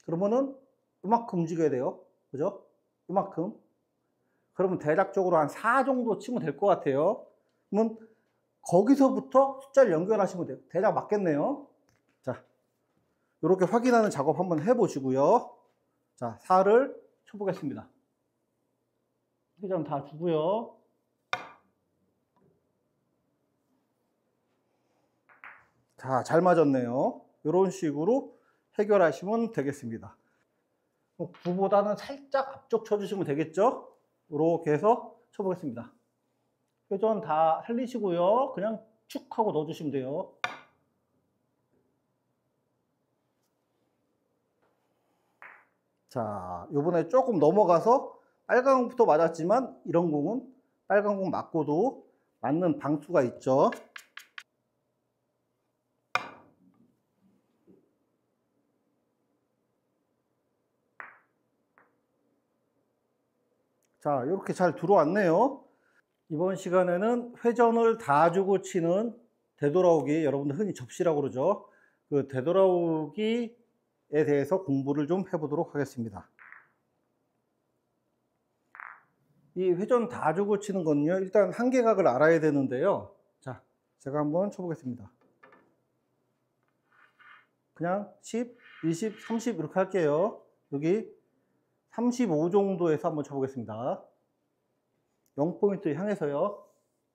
그러면은 이만큼 움직여야 돼요. 그죠? 이만큼. 그러면 대략적으로 한 4 정도 치면 될 것 같아요. 그러면 거기서부터 숫자를 연결하시면 돼요. 대략 맞겠네요. 자, 이렇게 확인하는 작업 한번 해보시고요. 자, 4를 쳐보겠습니다. 회전 다 주고요. 자, 잘 맞았네요. 이런 식으로 해결하시면 되겠습니다. 9보다는 살짝 앞쪽 쳐주시면 되겠죠? 이렇게 해서 쳐보겠습니다. 회전 다 살리시고요. 그냥 축 하고 넣어주시면 돼요. 자, 요번에 조금 넘어가서 빨간 공부터 맞았지만 이런 공은 빨간 공 맞고도 맞는 방수가 있죠. 자, 이렇게 잘 들어왔네요. 이번 시간에는 회전을 다 주고 치는 되돌아오기, 여러분들 흔히 접시라고 그러죠. 그 되돌아오기에 대해서 공부를 좀 해보도록 하겠습니다. 이 회전 다 주고 치는 건요, 일단 한계각을 알아야 되는데요. 자, 제가 한번 쳐보겠습니다. 그냥 10, 20, 30 이렇게 할게요. 여기 35 정도에서 한번 쳐보겠습니다. 0포인트 향해서요.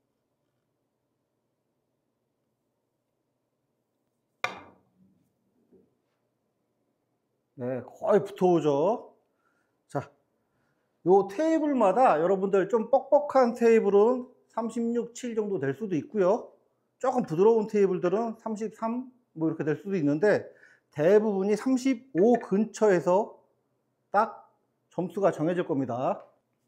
네, 거의 붙어오죠. 자, 요 테이블마다 여러분들 좀 뻑뻑한 테이블은 36, 7 정도 될 수도 있고요. 조금 부드러운 테이블들은 33, 뭐 이렇게 될 수도 있는데 대부분이 35 근처에서 딱 점수가 정해질 겁니다.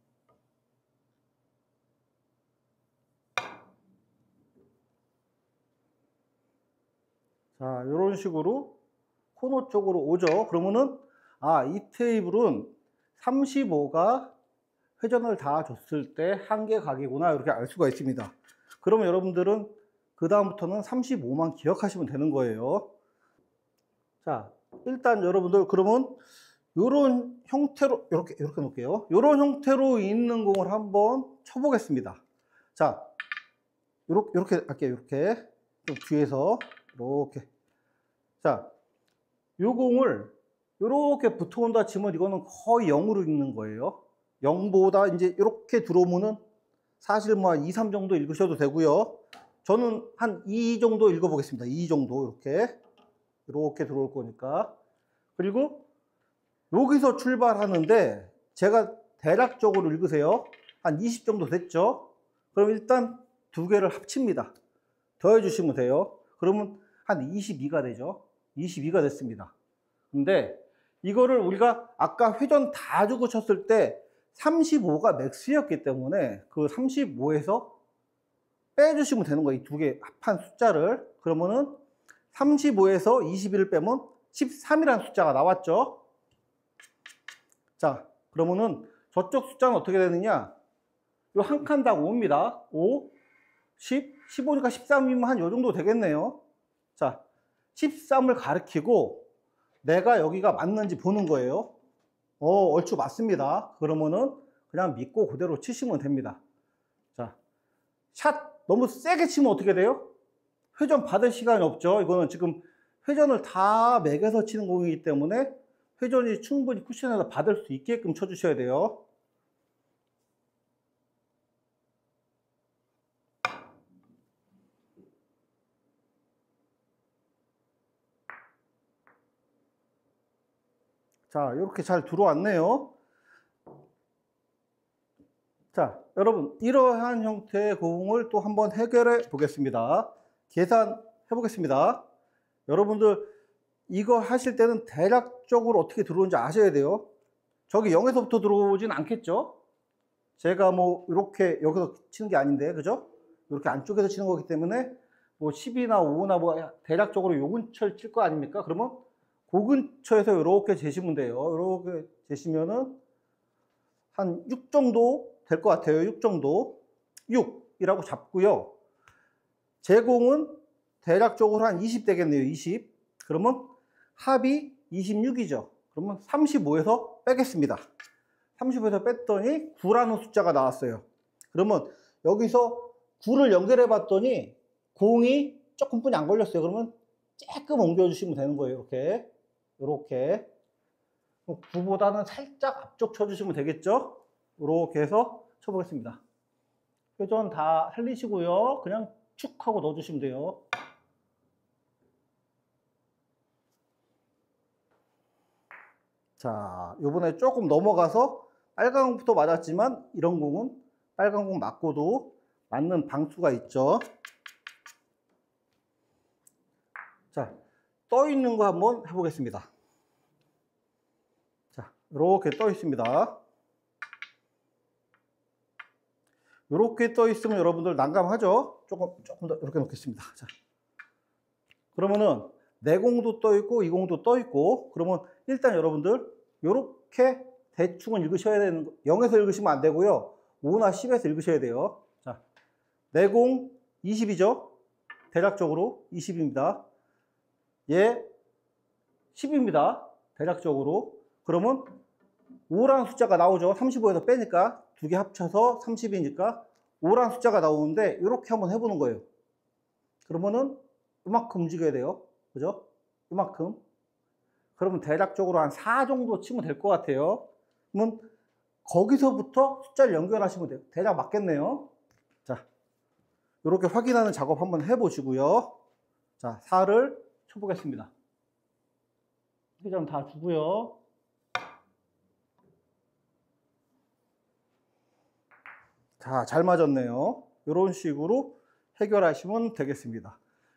자, 이런 식으로 코너 쪽으로 오죠. 그러면은 이 테이블은 35가 회전을 다 줬을 때 한계각이구나 이렇게 알 수가 있습니다. 그러면 여러분들은 그 다음부터는 35만 기억하시면 되는 거예요. 자, 일단 여러분들 그러면 이런 형태로 이렇게 놓을게요. 이런 형태로 있는 공을 한번 쳐보겠습니다. 자, 이렇게 할게요. 이렇게 좀 뒤에서 이렇게. 자, 요 공을 이렇게 붙어온다 치면 이거는 거의 0으로 읽는 거예요. 0보다 이제 이렇게 들어오면은 사실 뭐 한 2, 3 정도 읽으셔도 되고요. 저는 한 2 정도 읽어보겠습니다. 2 정도 이렇게 들어올 거니까. 그리고 여기서 출발하는데 제가 대략적으로 읽으세요. 한 20 정도 됐죠? 그럼 일단 두 개를 합칩니다. 더해주시면 돼요. 그러면 한 22가 되죠. 22가 됐습니다. 근데 이거를 우리가 아까 회전 다 주고 쳤을 때 35가 맥스였기 때문에 그 35에서 빼주시면 되는 거예요. 이 두 개 합한 숫자를. 그러면은 35에서 21을 빼면 13이라는 숫자가 나왔죠. 자, 그러면은 저쪽 숫자는 어떻게 되느냐? 요 한 칸당 5입니다. 5, 10, 15니까 13이면 한 요 정도 되겠네요. 자, 13을 가리키고 내가 여기가 맞는지 보는 거예요. 얼추 맞습니다. 그러면은 그냥 믿고 그대로 치시면 됩니다. 자, 샷 너무 세게 치면 어떻게 돼요? 회전 받을 시간이 없죠. 이거는 지금 회전을 다 매겨서 치는 공이기 때문에 회전이 충분히 쿠션에서 받을 수 있게끔 쳐주셔야 돼요. 자, 이렇게 잘 들어왔네요. 자, 여러분, 이러한 형태의 공을 또 한번 해결해 보겠습니다. 계산해 보겠습니다. 여러분들, 이거 하실 때는 대략적으로 어떻게 들어오는지 아셔야 돼요. 저기 0에서부터 들어오진 않겠죠? 제가 뭐, 이렇게 여기서 치는 게 아닌데, 그죠? 이렇게 안쪽에서 치는 거기 때문에, 뭐 10이나 5나 뭐, 대략적으로 요 근처를 칠 거 아닙니까? 그러면 그 근처에서 이렇게 재시면 돼요. 이렇게 재시면은 한 6 정도 될 것 같아요. 6 정도. 6이라고 잡고요. 제 공은 대략적으로 한 20 되겠네요. 20. 그러면 합이 26이죠. 그러면 35에서 빼겠습니다. 35에서 뺐더니 9라는 숫자가 나왔어요. 그러면 여기서 9를 연결해 봤더니 0이 조금뿐이 안 걸렸어요. 그러면 조금 옮겨주시면 되는 거예요. 이렇게 9보다는 살짝 앞쪽 쳐주시면 되겠죠. 이렇게 해서 쳐보겠습니다. 회전 다 살리시고요. 그냥 축 하고 넣어주시면 돼요. 자, 요번에 조금 넘어가서 빨간 공부터 맞았지만 이런 공은 빨간 공 맞고도 맞는 방수가 있죠. 자, 떠 있는 거 한번 해보겠습니다. 자, 이렇게 떠 있습니다. 이렇게 떠 있으면 여러분들 난감하죠? 조금 더 이렇게 놓겠습니다. 자, 그러면은 내 공도 떠 있고 이 공도 떠 있고, 그러면 일단 여러분들 이렇게 대충은 읽으셔야 되는 거, 0에서 읽으시면 안 되고요. 5나 10에서 읽으셔야 돼요. 자, 내 공 20이죠? 대략적으로 20입니다. 얘 10입니다. 대략적으로. 그러면 5라는 숫자가 나오죠. 35에서 빼니까 두 개 합쳐서 30이니까 5라는 숫자가 나오는데 이렇게 한번 해보는 거예요. 그러면은 이만큼 움직여야 돼요. 그죠? 이만큼. 그러면 대략적으로 한 4 정도 치면 될 것 같아요. 그러면 거기서부터 숫자를 연결하시면 돼요. 대략 맞겠네요. 자, 이렇게 확인하는 작업 한번 해보시고요. 자, 4를 쳐보겠습니다. 회전 다 주고요. 자, 잘 맞았네요. 이런 식으로 해결하시면 되겠습니다.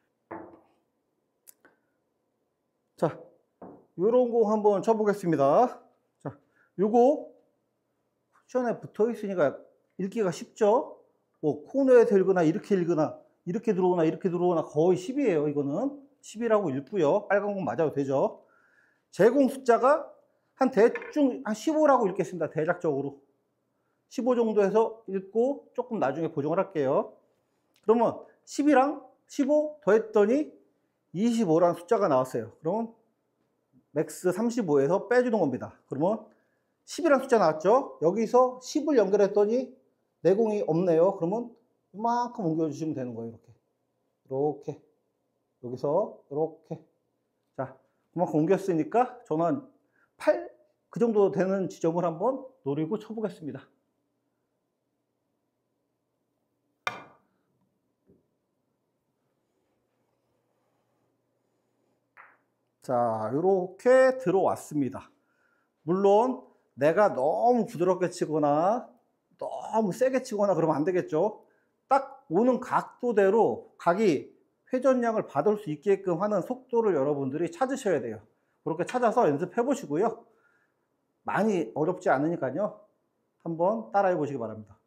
자, 요런 공 한번 쳐보겠습니다. 자, 요거 쿠션에 붙어 있으니까 읽기가 쉽죠? 뭐 코너에서 읽거나 이렇게 읽거나 이렇게 들어오나 거의 10이에요. 이거는 10이라고 읽고요. 빨간 공 맞아도 되죠. 제공 숫자가 한 대충 한 15라고 읽겠습니다. 대략적으로 15 정도 해서 읽고 조금 나중에 보정을 할게요. 그러면 10이랑 15 더했더니 25라는 숫자가 나왔어요. 그러면 맥스 35에서 빼주는 겁니다. 그러면 10이라는 숫자 나왔죠? 여기서 10을 연결했더니 내공이 없네요. 그러면 이만큼 옮겨주시면 되는 거예요. 이렇게 여기서 이렇게. 자, 그만큼 옮겼으니까 저는 한 8, 그 정도 되는 지점을 한번 노리고 쳐보겠습니다. 자, 이렇게 들어왔습니다. 물론 내가 너무 부드럽게 치거나 너무 세게 치거나 그러면 안 되겠죠. 딱 오는 각도대로 각이 회전량을 받을 수 있게끔 하는 속도를 여러분들이 찾으셔야 돼요. 그렇게 찾아서 연습해 보시고요. 많이 어렵지 않으니까요. 한번 따라해 보시기 바랍니다.